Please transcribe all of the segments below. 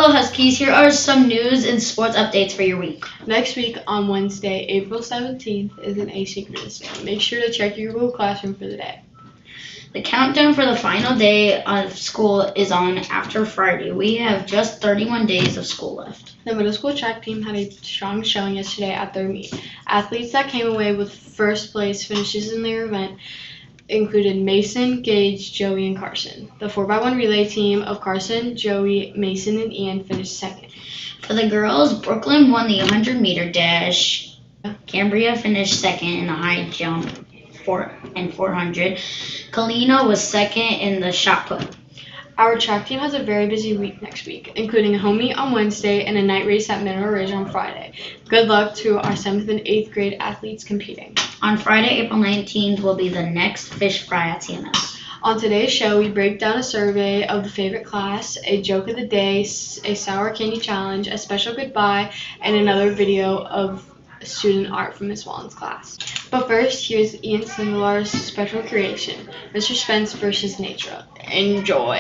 Hello Huskies, here are some news and sports updates for your week. Next week on Wednesday, April 17th is an asynchronous day. Make sure to check your Google Classroom for the day. The countdown for the final day of school is on after Friday. We have just 31 days of school left. The middle school track team had a strong showing yesterday at their meet. Athletes that came away with first place finishes in their event included Mason, Gage, Joey, and Carson. The 4x1 relay team of Carson, Joey, Mason, and Ian finished second. For the girls, Brooklyn won the 100-meter dash. Cambria finished second in the high jump and 400. Kalina was second in the shot put. Our track team has a very busy week next week, including a home meet on Wednesday and a night race at Mineral Ridge on Friday. Good luck to our 7th and 8th grade athletes competing. On Friday, April 19th, will be the next fish fry at TMS. On today's show, we break down a survey of the favorite class, a joke of the day, a sour candy challenge, a special goodbye, and another video of student art from Miss Wallen's class. But first, here's Ian Sindelar's special creation, Mr. Spence versus Nature. Enjoy!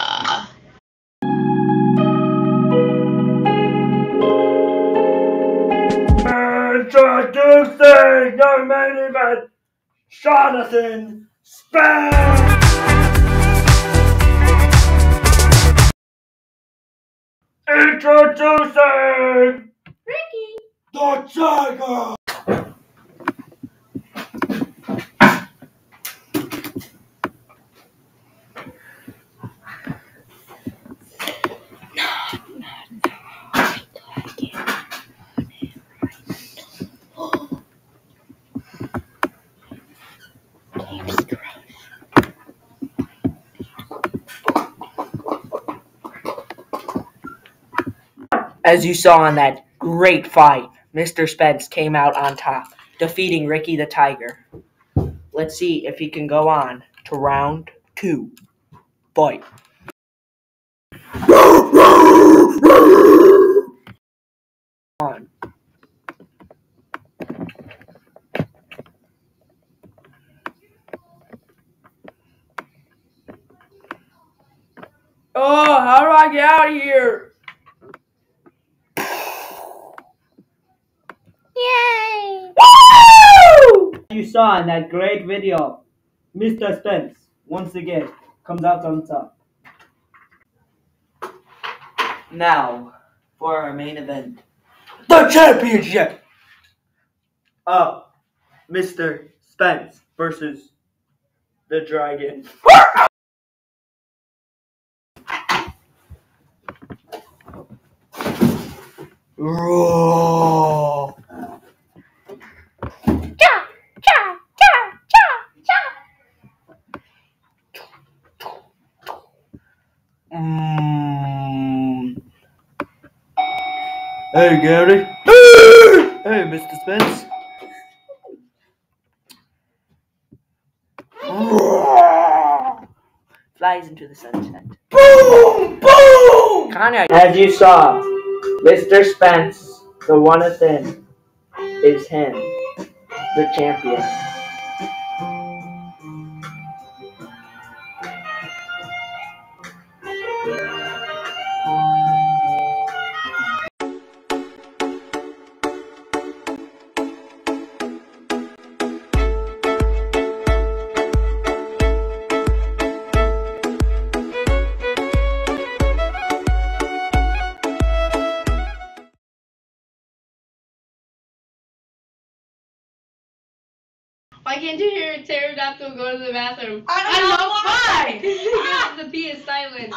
Introducing your main event, Jonathan Spence! Introducing Ricky the Tiger! As you saw in that great fight, Mr. Spence came out on top, defeating Ricky the Tiger. Let's see if he can go on to round 2. Fight. On. Oh, how do I get out of here? Yay! Woo! You saw in that great video, Mr. Spence once again comes out on top. Now, for our main event, the championship of Mr. Spence versus the Dragon. Roar! Cha! Cha! Cha! Cha! Cha! Hey, Gary. Hey, Mr. Spence. Flies into the sunset. Boom! Boom! Connor, as you saw, Mr. Spence, the one within, is him, the champion. Why can't you hear a pterodactyl go to the bathroom? I don't know why! Because the P is silent.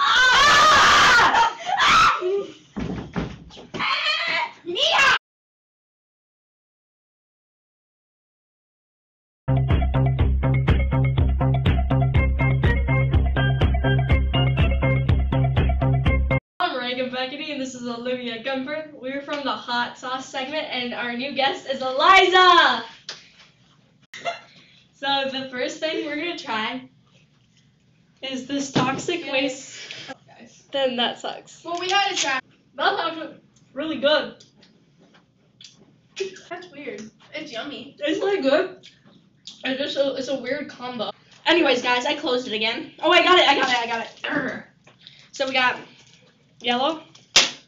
I'm Reagan Beckety and this is Olivia Gumford. We're from the Hot Sauce segment and our new guest is Eliza! So the first thing we're gonna try is this toxic waste. Then that sucks. Well, we had to try. That sounds really good. That's weird. It's yummy. It's really good. It's a weird combo. Anyways, guys, I closed it again. Oh, I got it. So we got yellow,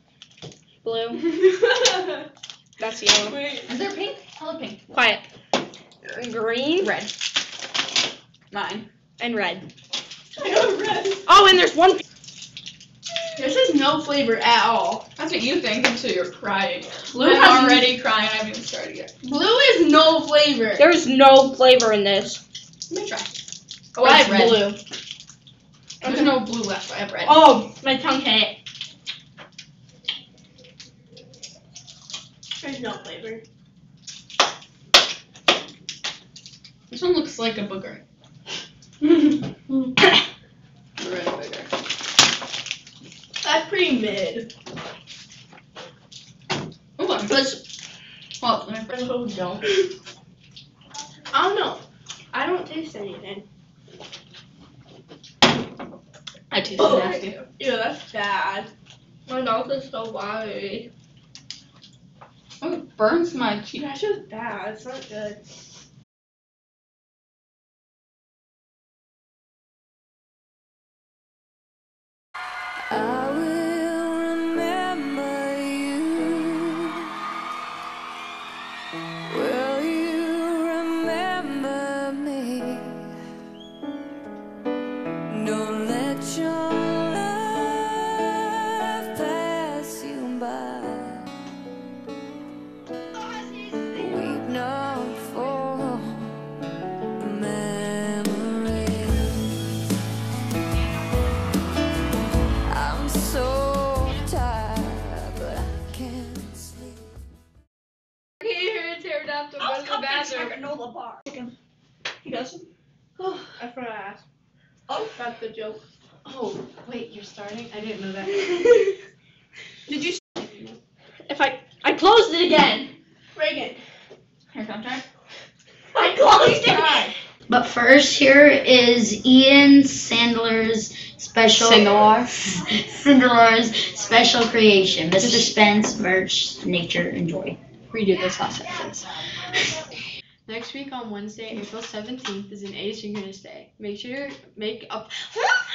Blue. That's yellow. Wait. Is there pink? I love pink. Quiet. Green. Red. Mine. And red. I got red. Oh, and there's one. This is no flavor at all. That's what you think until you're crying. Blue I'm has already crying. I haven't even started yet. Blue is no flavor. There's no flavor in this. Let me try. Oh, I have It's red. blue. There's no blue left, so I have red. Oh, my tongue hit it. There's no flavor. This one looks like a booger. The red booger. That's pretty mid. Oh, well, let me put Oh, don't. I don't know. I don't taste anything. I taste Oh, nasty. yeah, that's bad. My mouth is so watery. Oh, it burns my cheek. That's just bad. It's not good. I will remember you. Will you remember me? Don't let your life pass you by. Weep not for the memories. I'm so tired, but I can't sleep. I can't hear it tear down to go to the bathroom. granola bar. He doesn't. Oh, I forgot to ask. Oh. That's the joke. Oh, wait, you're starting? I didn't know that. Did you? If I closed it again. Reagan. Here, come try. I closed it. But first, here is Ian Sandler's Sindelar's special creation. Mr. Spence, merch, nature, enjoy. Redo this last sentence. Next week on Wednesday, April 17th is an asynchronous day. Make sure to make up